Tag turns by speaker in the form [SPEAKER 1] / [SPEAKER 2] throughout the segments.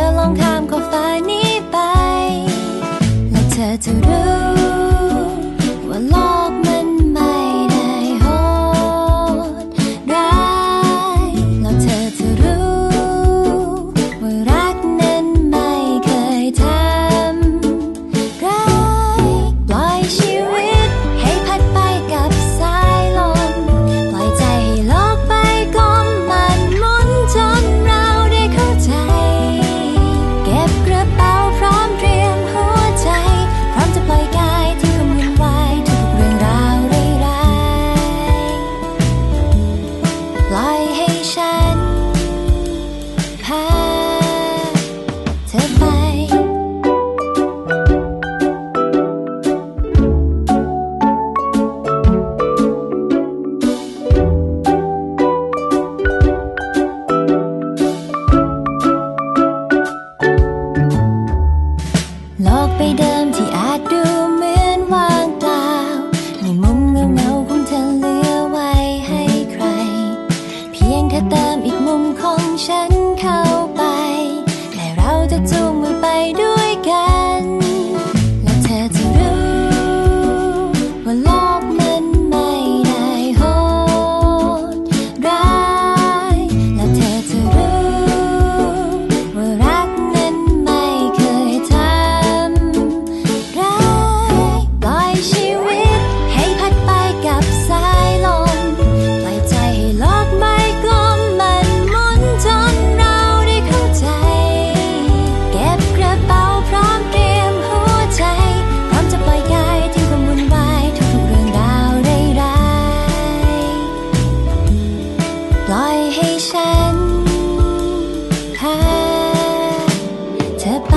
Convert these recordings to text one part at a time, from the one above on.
[SPEAKER 1] อลองข้ามขอบฟ้านี้ไปและเธอจะรู้ว่าโลกมันไม่ได้โหดร้ายแล้วเธอจะรู้ว่ารักนั้นไม่เคยทำร้ายปล่อยชีวิตให้พัดไปกับสายลมปล่อยใจให้โลกไปก็มันหมุนจนเราได้เข้าใจเก็บกระเป๋าพร้อมเตรียมหัวใจพร้อมจะปล่อยกายที่คำวุ่นวายทุกเรื่องราวร้ายๆปล่อยให้ฉันพาเธอไปโลกใบเดิมที่อาจดูเหมือนว่างเปล่าในมุมเงาของเธอเหลือไว้ให้ใครเพียงแค่เติมอีกมุมของฉันเข้าไปและเราจะจูงมือไปด้วยกันและเธอจะรู้ว่าโลกมันไม่ได้โหดร้ายและเธอจะรู้ว่ารักนั้นไม่เคยทำร้ายปล่อยชีวิตให้พัดไปกับสายลมปล่อยใจให้โลกไม่กลมมันหมุนจนเราได้เข้าใจเก็บกระเป๋าพร้อมเตรียมหัวใจพร้อมจะปล่อยกายทิ้งความวุ่นวายทุกๆเรื่องราวร้ายๆปล่อยให้ฉันพาเธอไป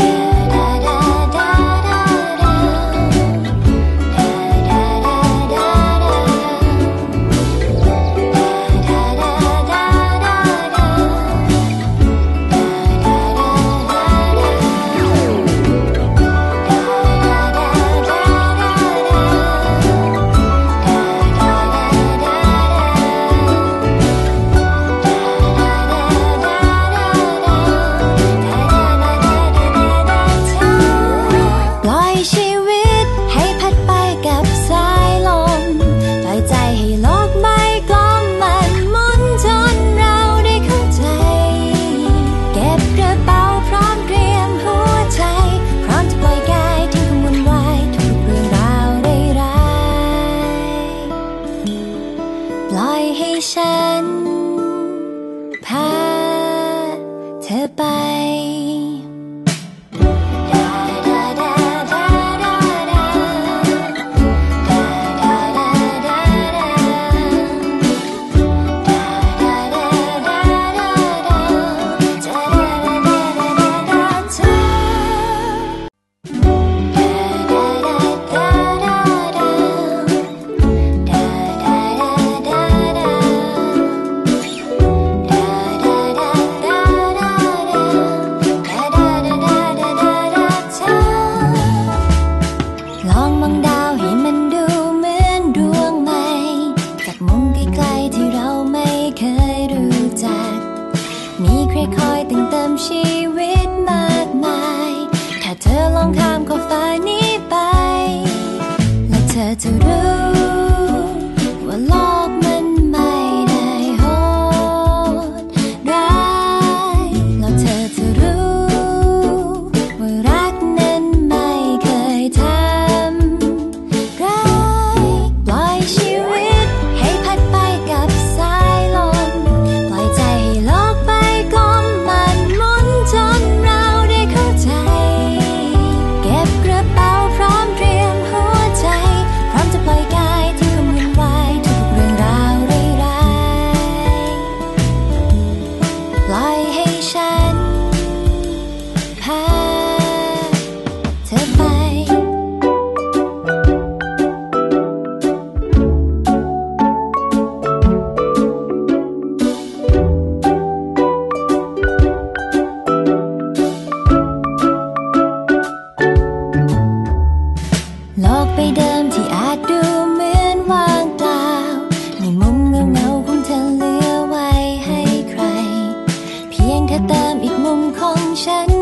[SPEAKER 1] ปล่อยชีวิตให้พัดไปกับสายลมปล่อยใจให้โลกไม่กลมมันหมุนจนเราได้เข้าใจเก็บกระเป๋าพร้อมเตรียมหัวใจพร้อมจะปล่อยกายทิ้งความวุ่นวายทุกๆเรื่องราวร้ายๆปล่อยให้ฉันพาเธอไปฉัน